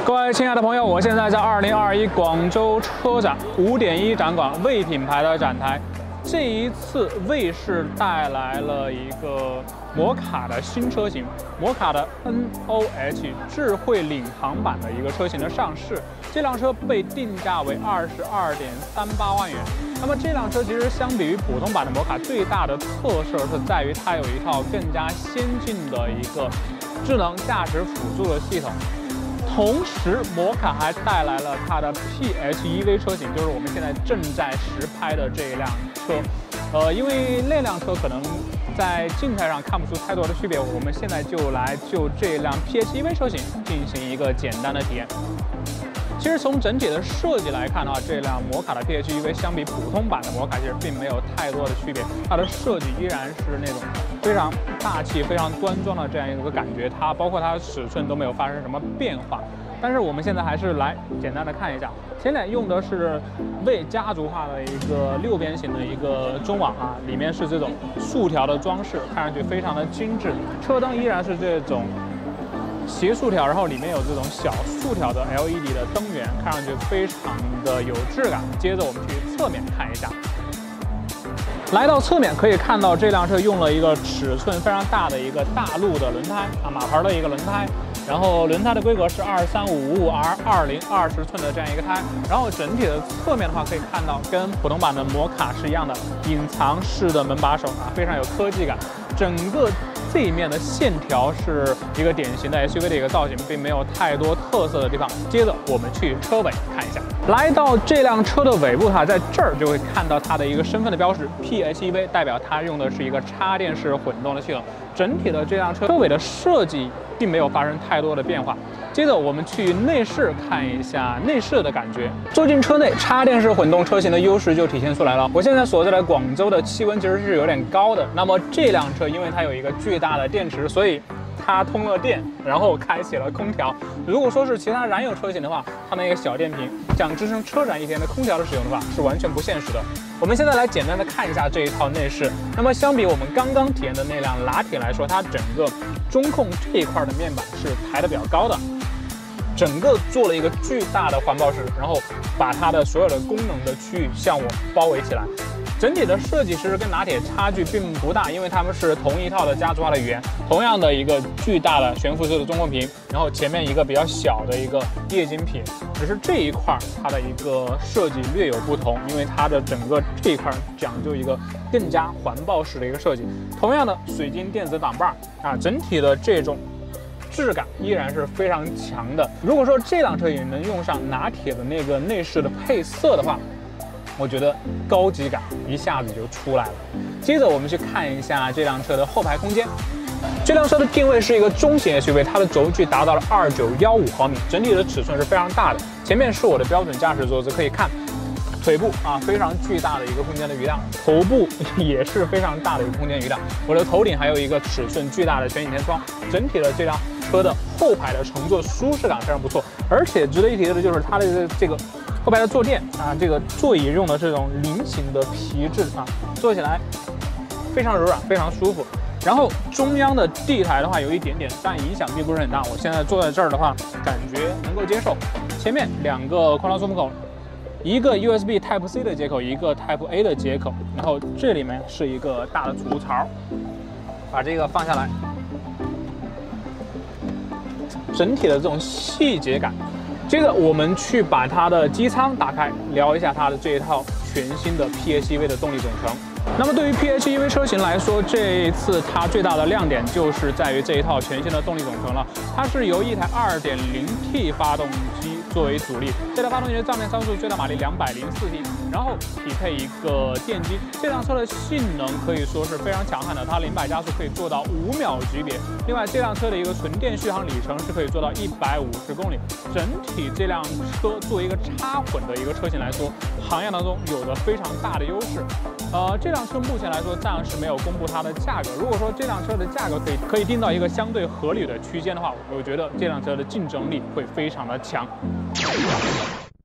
各位亲爱的朋友，我现在在2021广州车展5.1展馆魏品牌的展台。这一次魏是带来了一个摩卡的新车型，摩卡的 NOH 智慧领航版的一个车型的上市。这辆车被定价为22.38万元。那么这辆车其实相比于普通版的摩卡，最大的特色是在于它有一套更加先进的一个智能驾驶辅助的系统。 同时，摩卡还带来了它的 PHEV 车型，就是我们现在正在实拍的这一辆车。因为那辆车可能在静态上看不出太多的区别，我们现在就来就这辆 PHEV 车型进行一个简单的体验。其实从整体的设计来看的话，这辆摩卡的 PHEV 相比普通版的摩卡其实并没有太多的区别，它的设计依然是那种非常大气、非常端庄的这样一个感觉，它包括它的尺寸都没有发生什么变化。但是我们现在还是来简单的看一下，前脸用的是魏家族化的一个6边形的一个中网啊，里面是这种竖条的装饰，看上去非常的精致。车灯依然是这种 斜竖条，然后里面有这种小竖条的 LED 的灯源，看上去非常的有质感。接着我们去侧面看一下，来到侧面可以看到这辆车用了一个尺寸非常大的一个大陆的轮胎啊，马牌的一个轮胎，然后轮胎的规格是23555R2020寸的这样一个胎，然后整体的侧面的话可以看到跟普通版的摩卡是一样的，隐藏式的门把手啊，非常有科技感，整个 这一面的线条是一个典型的 SUV 的一个造型，并没有太多特色的地方。接着我们去车尾看一下，来到这辆车的尾部，在这儿就会看到它的一个身份的标识 PHEV， 代表它用的是一个插电式混动的系统。整体的这辆车尾的设计并没有发生太多的变化。 接着我们去内饰看一下内饰的感觉。坐进车内，插电式混动车型的优势就体现出来了。我现在所在的广州的气温其实是有点高的，那么这辆车因为它有一个巨大的电池，所以 它通了电，然后开启了空调。如果说是其他燃油车型的话，它那个小电瓶想支撑车展一天的空调的使用的话，是完全不现实的。我们现在来简单的看一下这一套内饰。那么相比我们刚刚体验的那辆拿铁来说，它整个中控这一块的面板是抬得比较高的。 整个做了一个巨大的环抱式，然后把它的所有的功能的区域向我包围起来。整体的设计其实跟拿铁差距并不大，因为它们是同一套的家族化的语言，同样的一个巨大的悬浮式的中控屏，然后前面一个比较小的一个液晶屏，只是这一块它的一个设计略有不同，因为它的整个这一块讲究一个更加环抱式的一个设计。同样的水晶电子挡把啊，整体的这种 质感依然是非常强的。如果说这辆车也能用上拿铁的那个内饰的配色的话，我觉得高级感一下子就出来了。接着我们去看一下这辆车的后排空间。这辆车的定位是一个中型 SUV， 它的轴距达到了2915毫米，整体的尺寸是非常大的。前面是我的标准驾驶座子，可以看 腿部啊，非常巨大的一个空间的余量，头部也是非常大的一个空间余量。我的头顶还有一个尺寸巨大的全景天窗，整体的这辆车的后排的乘坐舒适感非常不错。而且值得一提的就是它的这个后排的坐垫啊，这个座椅用的这种菱形的皮质啊，坐起来非常柔软，非常舒服。然后中央的地台的话有一点点，但影响并不是很大。我现在坐在这儿的话，感觉能够接受。前面2个空调出风口， 一个 USB Type C 的接口，一个 Type A 的接口，然后这里面是一个大的储物槽，把这个放下来，整体的这种细节感。接着我们去把它的机舱打开，聊一下它的这一套全新的 PHEV 的动力总成。 那么对于 PHEV 车型来说，这一次它最大的亮点就是在于这一套全新的动力总成了。它是由一台 2.0T 发动机作为主力，这台发动机的账面参数最大马力204T， 然后匹配一个电机。这辆车的性能可以说是非常强悍的，它0百加速可以做到5秒级别。另外，这辆车的一个纯电续航里程是可以做到150公里。整体这辆车作为一个插混的一个车型来说，行业当中有着非常大的优势。这辆车目前来说暂时没有公布它的价格。如果说这辆车的价格可以定到一个相对合理的区间的话，我觉得这辆车的竞争力会非常的强。